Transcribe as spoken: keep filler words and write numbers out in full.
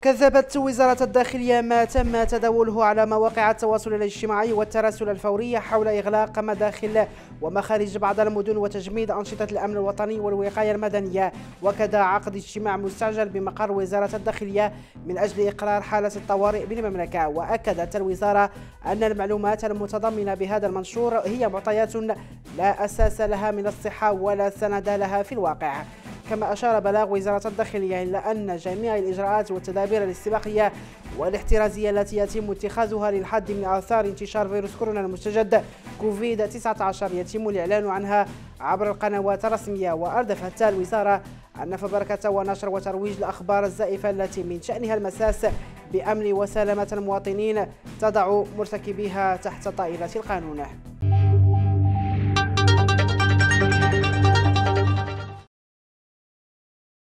كذبت وزارة الداخلية ما تم تداوله على مواقع التواصل الاجتماعي والتراسل الفوري حول إغلاق مداخل ومخارج بعض المدن وتجميد أنشطة الأمن الوطني والوقاية المدنية، وكذا عقد اجتماع مستعجل بمقر وزارة الداخلية من أجل إقرار حالة الطوارئ بالمملكة. وأكدت الوزارة أن المعلومات المتضمنة بهذا المنشور هي معطيات لا أساس لها من الصحة ولا سند لها في الواقع. كما أشار بلاغ وزارة الداخلية إلى أن جميع الإجراءات والتدابير الاستباقية والاحترازية التي يتم اتخاذها للحد من آثار انتشار فيروس كورونا المستجد كوفيد تسعة عشر يتم الإعلان عنها عبر القنوات الرسمية. وأردفت الوزارة أن فبركة ونشر وترويج الأخبار الزائفة التي من شأنها المساس بأمن وسلامة المواطنين تضع مرتكبيها تحت طائلة القانون.